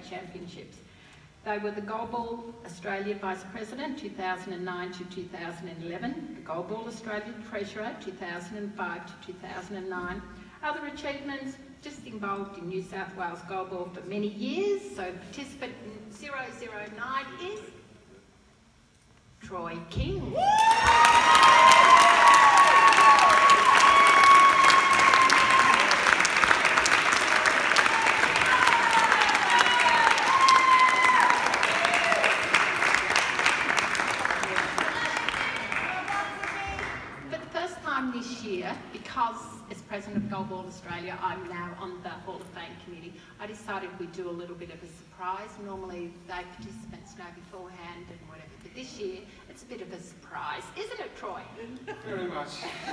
Championships. They were the Goalball Australia Vice President 2009 to 2011, the Goalball Australia Treasurer 2005 to 2009. Other achievements just involved in New South Wales Goalball for many years. So participant 009 is Troy King. This year, because as President of Goalball Australia, I'm now on the Hall of Fame committee, I decided we'd do a little bit of a surprise. Normally, they participants know beforehand and whatever, but this year, it's a bit of a surprise. Isn't it, Troy? Very much.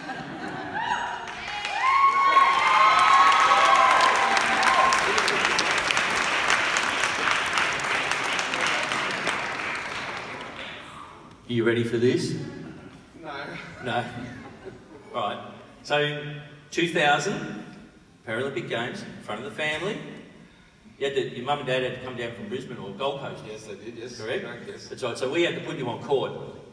Are you ready for this? No. No? All right. So, 2000, Paralympic Games, in front of the family. Your mum and dad had to come down from Brisbane or Gold Coast. Yes, they did, yes. Correct? Yes. That's right. So we had to put you on court.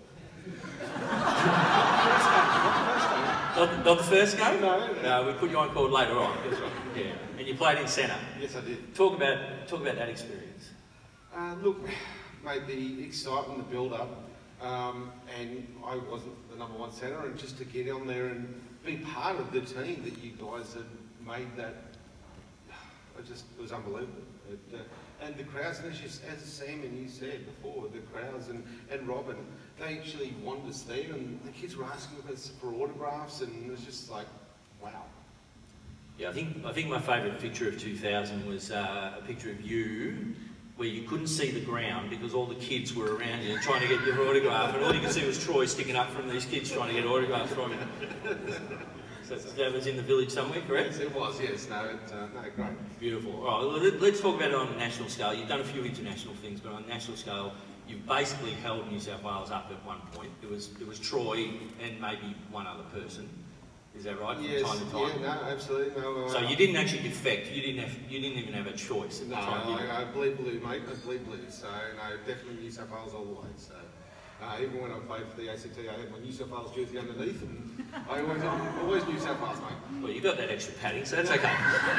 Not the first game? No. No, we put you on court later on. That's right. Yeah. And you played in centre. Yes, I did. Talk about that experience. Look, mate, the excitement, the build-up, and I wasn't the #1 centre, and just to get on there and be part of the team that you guys had made that, it was unbelievable. And the crowds, and as Sam and you said before, the crowds and Robin, they actually wanted us there, and the kids were asking us for autographs, and it was just like, wow. Yeah, I think my favourite picture of 2000 was a picture of you where you couldn't see the ground because all the kids were around you trying to get your autograph, and all you could see was Troy sticking up from these kids trying to get autographs from you. So that was in the village somewhere, correct? Yes, it was, yes. No, great. Beautiful. All right, well, let's talk about it on a national scale. You've done a few international things, but on a national scale, you've basically held New South Wales up at one point. It was Troy and maybe one other person. Is that right? Yes, from time to time? yeah, no, absolutely. No, so you didn't actually defect. You didn't even have a choice at the no, time. I bleed blue, mate. I bleed blue. So no, definitely New South Wales all the way. So even when I played for the ACT, I had my New South Wales jersey underneath, and I always New South Wales, mate. Well, you got that extra padding, so that's okay.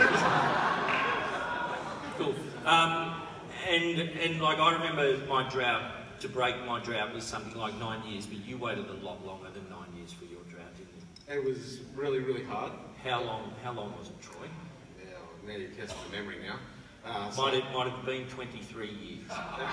Cool. And like I remember my drought. To break my drought was something like 9 years, but you waited a lot longer than 9 years for your drought, didn't you? It was really, really hard. How long was it, Troy? Yeah, now you're testing the memory now. Might have been 23 years.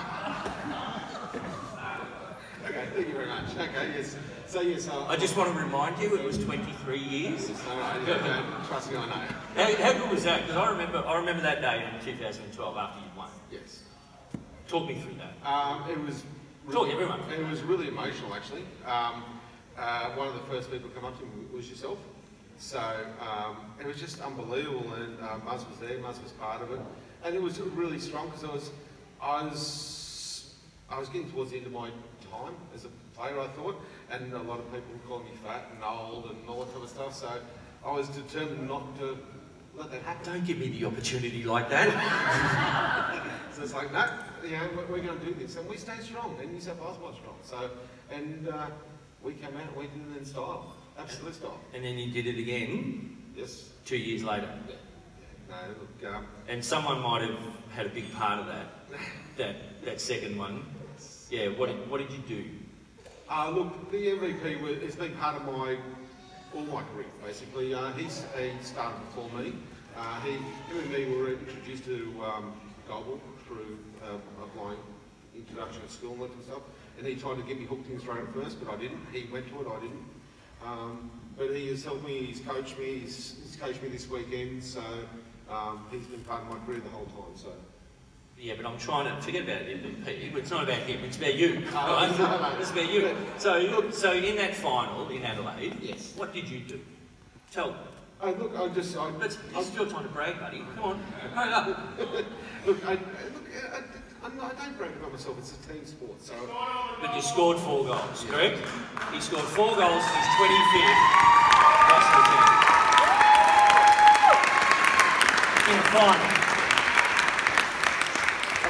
Okay, thank you very much. Okay, yes. So yes, I just want to remind you, it was 23 years. Trust me, I know. How good was that? Because I remember that day in 2012 after you won. Yes. Talk me through that. It was. Talk everyone. It was really emotional, actually. One of the first people to come up to me was yourself. So it was just unbelievable, and Muzz was there. Muzz was part of it, and it was really strong because I was getting towards the end of my time as a player, I thought, and a lot of people were calling me fat and old and all that type of stuff. So I was determined not to let that happen. Don't give me the opportunity like that. So it's like, no, you know, we're going to do this, and we stayed strong, and New South Wales was strong. So, and we came out and we did it in style, absolute style. And then you did it again. Yes. 2 years later. Yeah. No, look. And someone might have had a big part of that second one. Yeah. What did you do? Look, the MVP has been part of all my career, basically. He started before me. Him and me were introduced to Goalball through applying introduction at school and that kind of stuff. And he tried to get me hooked in straight at first, but I didn't. He went to it, I didn't. But he has helped me, he's coached me, he's coached me this weekend, so he's been part of my career the whole time. So. Yeah, but I'm trying to forget about MVP. It's not about him. It's about you. Right? No. It's about you. So in that final in Adelaide, yes. What did you do? Tell me. This is your time to brag, buddy. Come on, hurry up. I don't brag about myself. It's a team sport, so. But you scored 4 goals, correct? He scored 4 goals. He's 25th. In a final.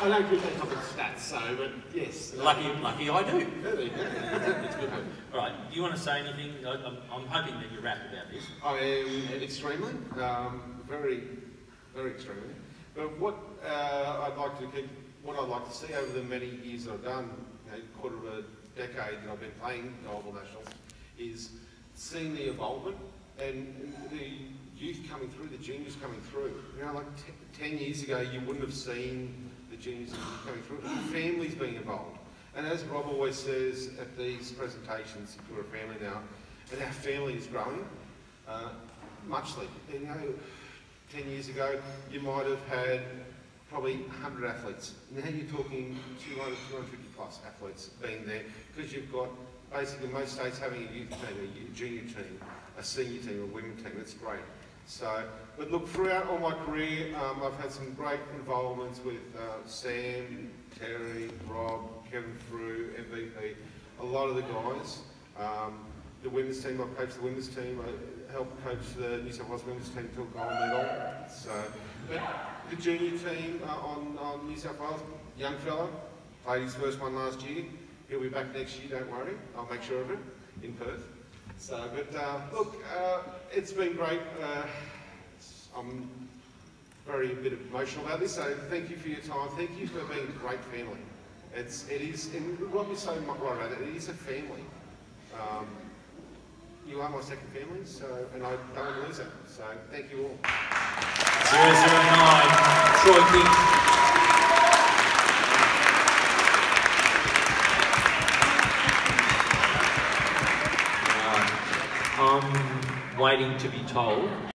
I don't keep that type of stats, so, but yes. Lucky I do. Yeah, there you go. It's a good one. All right, do you want to say anything? I'm hoping that you're wrapped about this. I am extremely, very, very extremely. But what I'd like to see over the many years that I've done, quarter of a decade that I've been playing Global Nationals, is seeing the involvement and the youth coming through, the juniors coming through. Like 10 years ago, you wouldn't have seen the juniors coming through. Families being involved. And as Rob always says at these presentations, we're a family now, and our family is growing muchly. 10 years ago, you might have had probably 100 athletes. Now you're talking 200, 250 plus athletes being there, because you've got basically most states having a youth team, a junior team, a senior team, a women's team. That's great. So, but look, throughout all my career, I've had some great involvements with Sam, Terry, Rob, Kevin Frew, MVP, a lot of the guys. The women's team, I've coached the women's team. I helped coach the New South Wales women's team to a gold medal. So, but the junior team on New South Wales, young fella, played his first one last year. He'll be back next year, don't worry. I'll make sure of it in Perth. So, but look, it's been great. I'm a bit emotional about this, so thank you for your time. Thank you for being a great family. It is, and what we say right about it, it is a family. You are my second family, so, and I don't want to lose it. So, thank you all. 009, Troy King. I'm waiting to be told